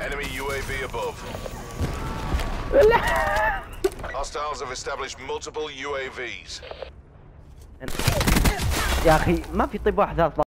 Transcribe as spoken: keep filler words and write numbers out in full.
Enemy U A V above. Hostiles have established multiple U A Vs. يا اخي ما في طيب واحد